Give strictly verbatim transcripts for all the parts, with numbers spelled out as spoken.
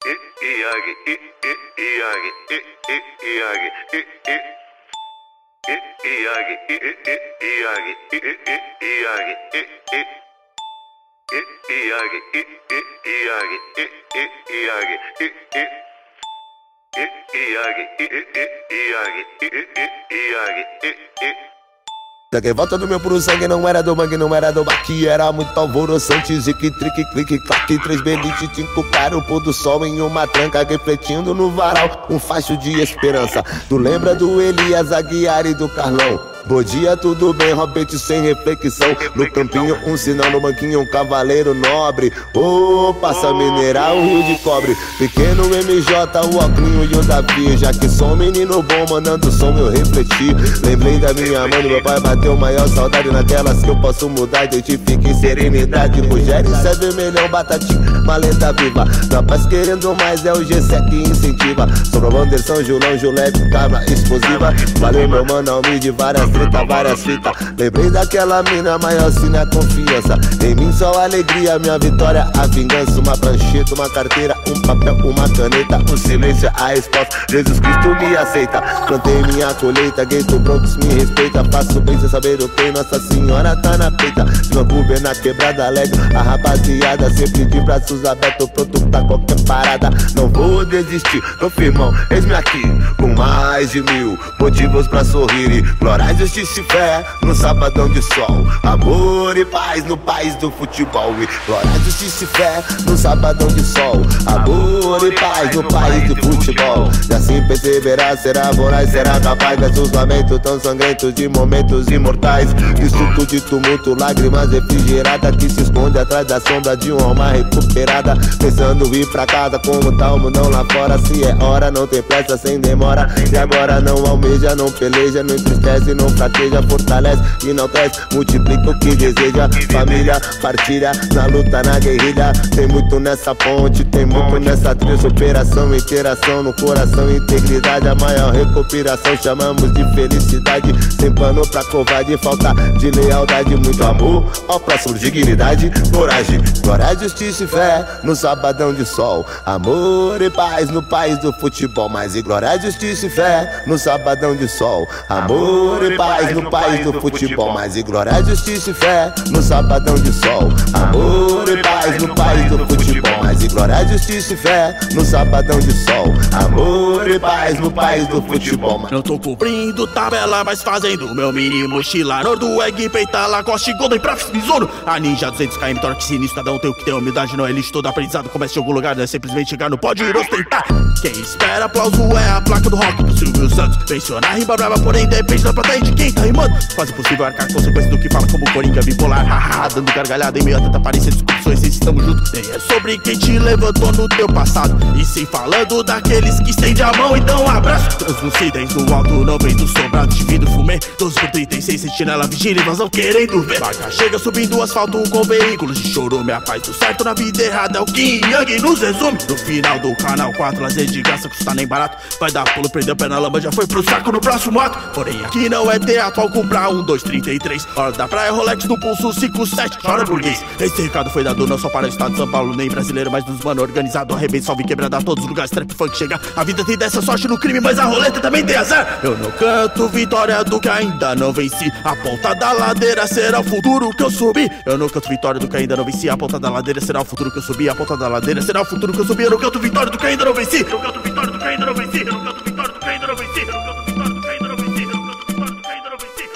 Quem volta do meu puro sangue não era do mangue, não era do baqui. Era muito alvoroçante, zique, trique, clique, claque. Três belites, cinco cara, o pôr do sol em uma tranca. Refletindo no varal, um facho de esperança. Tu lembra do Elias Aguiar e do Carlão? Bom dia, tudo bem, Robert sem reflexão. No campinho, um sinal, no banquinho, um cavaleiro nobre. Oh, passa mineral, um rio de cobre. Pequeno M J, o Oclinho e o Davi. Já que sou um menino bom, mandando som eu refleti. Lembrei da minha mãe, do meu pai bateu maior saudade. Naquelas que eu posso mudar, identifique serenidade. Rogério, C B Melhão, Batatinha, maleta viva. Da paz querendo mais, é o G C que incentiva. Sobre o Anderson, Julão, Julep, cabra explosiva. Valeu meu mano, Almir, várias treta, várias fitas. Lembrei daquela mina, maior sim na confiança. Em mim só alegria, minha vitória, a vingança. Uma prancheta, uma carteira, um papel, uma caneta. O silêncio, a resposta, Jesus Cristo me aceita. Plantei minha colheita, gueto Broncos me respeita. Faço bem sem saber o que, Nossa Senhora tá na peita. Se não puder na quebrada, alegre a rapaziada. Sempre de braços abertos, pronto pra qualquer parada. Não vou desistir, meu firmão, eis-me aqui. Com mais de mil motivos pra sorrir. E glória, justiça e fé no sabadão de sol. Amor e paz no país do futebol. E glória, justiça e fé no sabadão de sol. Amor e paz no país do futebol. E assim perseverar, será voraz, será capaz. Nossos lamentos tão sangrentos de momentos imortais. Insulto de tumulto, lágrimas refrigeradas que se esconde atrás da sombra de uma alma recuperada. Pensando ir pra casa como tá o mundão lá fora. Se é hora, não tem pressa, sem demora. E agora não almeja, não peleja, não entristece, não fraqueja, fortalece e não traz, multiplica o que deseja. Família, partilha, na luta, na guerrilha. Tem muito nessa ponte, tem muito nessa trilha. Superação, interação no coração, integridade. A maior recuperação chamamos de felicidade. Sem pano pra covarde, falta de lealdade. Muito amor ao próximo, dignidade, coragem. Glória, justiça e fé no sabadão de sol. Amor e paz no país do futebol. Mas e glória, justiça e fé no sabadão de sol. Amor e paz no país do futebol. Mais e glória, justiça e fé no sabadão de sol. Amor e paz no país do futebol. Mais e glória, justiça e fé no sabadão de sol. Amor e paz no país do futebol. Não tô cumprindo tabela, mas fazendo o meu mínimo. Mochila, Nordo, Egg, Peita, Lacoste, Golden, Profs, Mizuno. A Ninja duzentos quilômetros, torque sinistro. Cada um tem o que tem humildade, não é lixo. Todo aprendizado começa em algum lugar, não é simplesmente chegar no pódio e ostentar. Quem espera aplauso é a placa do rock do Silvio Santos. Mencionar rima brava, porém depende da plateia de quem tá rimando. Quase impossível arcar consequências do que fala como Coringa bipolar. Haha, dando gargalhada em meio a tanta aparência, discussões, se estamos juntos. Nem é sobre quem te levantou no teu passado, e sim falando daqueles que estendem a mão. Então um abraço, translucidez no alto, não vem do sobrado de vidro fumê. doze por trinta e seis, sentinela, vigília, invasão querendo ver. Vaca chega subindo o asfalto com veículos de choro. Minha paz do certo na vida errada é o que Yang nos resume. No final do canal quatro, lazer de graça, custa nem barato. Vai dar pulo, perdeu pé na lama, já foi pro saco no próximo ato. Porém aqui não é teatro ao comprar um, dois, trinta e três. Hora da praia, Rolex no pulso, cinco, sete, chora burguês. Esse recado foi dado não só para o estado de São Paulo, nem brasileiro, mas dos mano organizado. Arrebento, salve, quebrada a todos os lugares, trap, funk, chega. A vida tem dessa sorte no crime, mas a roleta também tem azar. Eu não canto vitória do que ainda não venci. A ponta da ladeira será o futuro que eu subi. Eu não canto vitória do que ainda não venci. A ponta da ladeira será o futuro que eu subi. A ponta da ladeira será o futuro que eu subi. Eu não canto vitória do que ainda não venci. Eu não canto vitória do que ainda não venci. Eu não canto vitória do que ainda não venci. Eu não canto vitória do que ainda não venci. Eu não canto vitória do que ainda não venci.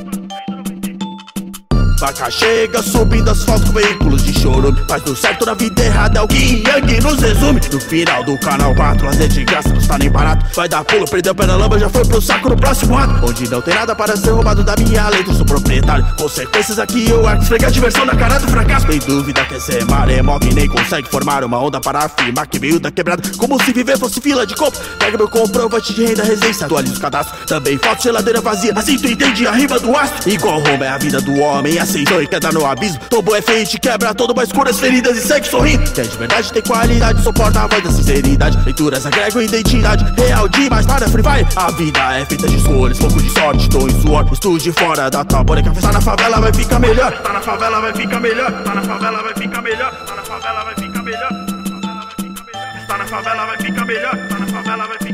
Vaca chega subindo asfalto com veículos de chorume. Faz do certo na vida errada é o que Yang nos resume. No final do canal quatro, lazer de graça, custa nem barato. Vai dar pulo, perdeu pé na lama, já foi pro saco no próximo ato. Onde não tem nada para ser roubado da minha letra, eu sou proprietário. Consequências aqui eu arco, esfregar diversão na cara do fracasso. Tem dúvida que ser maremoto e nem consegue formar uma onda para afirmar que veio da quebrada. Como se viver fosse fila de compra. Pega meu comprovante de renda, residência, atualiza os cadastros. Também foto, geladeira vazia, assim tu entende a rima do astro. Igual Roma é a vida do homem, aceitou e queda no abismo. Tombo é feio e te quebra todo, mas cura as feridas e segue sorrindo. Quem é de verdade tem qualidade, suporta a voz da sinceridade. Leituras agregam identidade real de mais nada free fire. A vida é feita de escolhas, pouco de sorte, tô em suor. Estude fora da tua que tá na favela vai ficar melhor. Tá na favela vai ficar melhor. Tá na favela vai ficar melhor. Tá na favela vai ficar melhor. Tá na favela vai ficar melhor. Tá na favela vai ficar melhor, tá na favela vai ficar